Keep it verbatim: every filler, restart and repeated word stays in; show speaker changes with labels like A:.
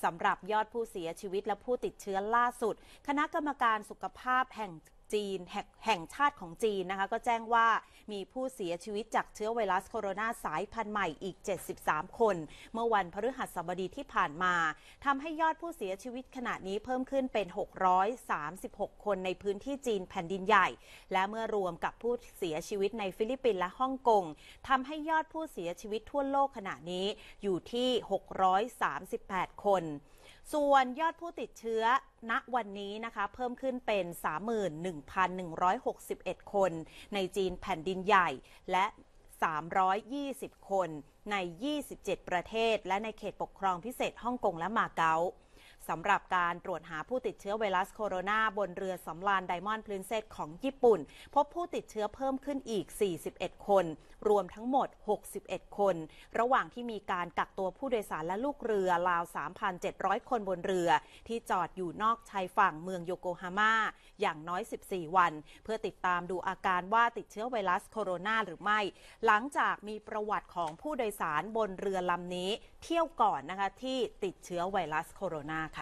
A: สำหรับยอดผู้เสียชีวิตและผู้ติดเชื้อล่าสุดคณะกรรมการสุขภาพแห่งจีนแห่งชาติของจีนนะคะก็แจ้งว่ามีผู้เสียชีวิตจากเชื้อไวรัสโคโรนาสายพันธุ์ใหม่อีกเจ็ดสิบสามคนเมื่อวันพฤหัสบดีที่ผ่านมาทำให้ยอดผู้เสียชีวิตขณะนี้เพิ่มขึ้นเป็นหกร้อยสามสิบหกคนในพื้นที่จีนแผ่นดินใหญ่และเมื่อรวมกับผู้เสียชีวิตในฟิลิปปินส์และฮ่องกงทำให้ยอดผู้เสียชีวิตทั่วโลกขณะนี้อยู่ที่หกร้อยสามสิบแปดคนส่วนยอดผู้ติดเชื้อณวันนี้นะคะเพิ่มขึ้นเป็น สามหมื่นหนึ่งพันหนึ่งร้อยหกสิบเอ็ด คนในจีนแผ่นดินใหญ่และสามร้อยยี่สิบคนในยี่สิบเจ็ดประเทศและในเขตปกครองพิเศษฮ่องกงและมาเก๊าสำหรับการตรวจหาผู้ติดเชื้อไวรัสโคโรนาบนเรือสำราญไดมอนด์พรินเซสของญี่ปุ่นพบผู้ติดเชื้อเพิ่มขึ้นอีกสี่สิบเอ็ดคนรวมทั้งหมดหกสิบเอ็ดคนระหว่างที่มีการกักตัวผู้โดยสารและลูกเรือราว สามพันเจ็ดร้อย คนบนเรือที่จอดอยู่นอกชายฝั่งเมืองโยโกฮาม่าอย่างน้อยสิบสี่วันเพื่อติดตามดูอาการว่าติดเชื้อไวรัสโคโรนาหรือไม่หลังจากมีประวัติของผู้โดยสารบนเรือลำนี้เที่ยวก่อนนะคะที่ติดเชื้อไวรัสโคโรนาค่ะ